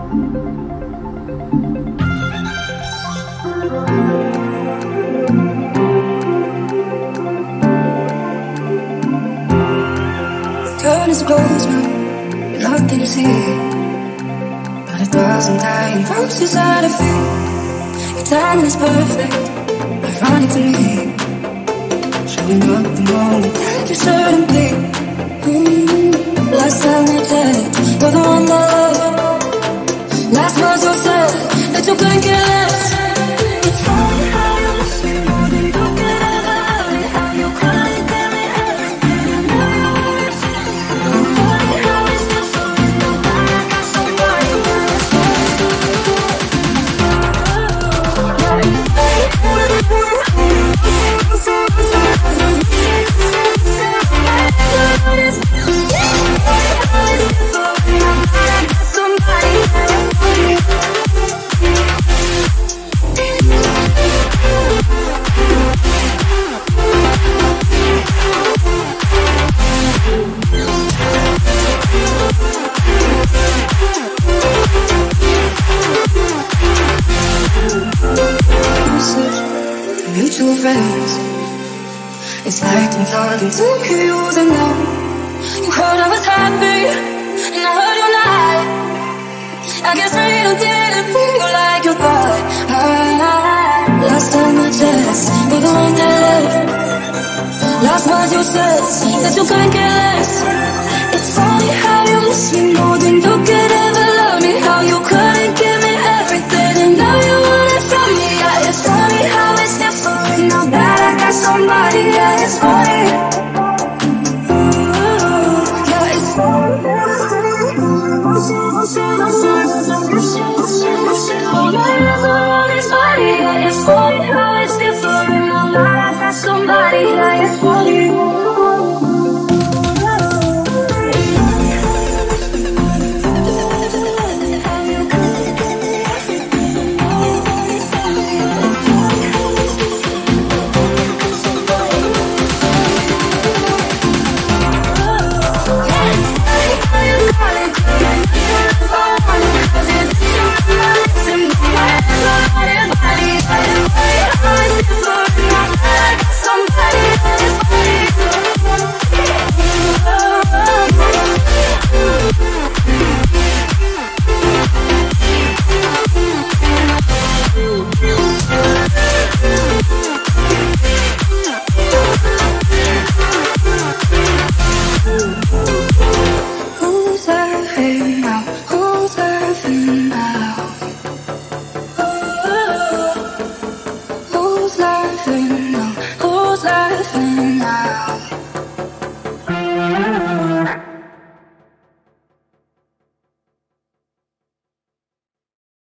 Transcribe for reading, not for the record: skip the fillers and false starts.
Curtains closed now, nothing to see. But 1,000 dying roses out of fear. Your timing is perfect, ironic to me. Showing up the moment that you shouldn't be. Last time we dated, you're the one that loved. Last words you said, that you couldn't care less. It's funny how you miss me more than you could ever love me. How you couldn't give me everything you know you wanted to. Funny how it's different, now that I got somebody else. Mutual friends. It's like I'm talking to you and now you heard I was happy and I heard you lie. I guess real didn't feel like you thought. Last time I checked, you're the one that left. Last words you said, that you couldn't care less. It's funny how you miss me more than you could ever love me. How you couldn't give me everything and now you want it from me. Yeah, it's funny how it's different now that I got somebody. Yeah, it's funny. Yeah, it's funny. Yeah, it's funny how it's different now that I got somebody. Yeah, it's funny.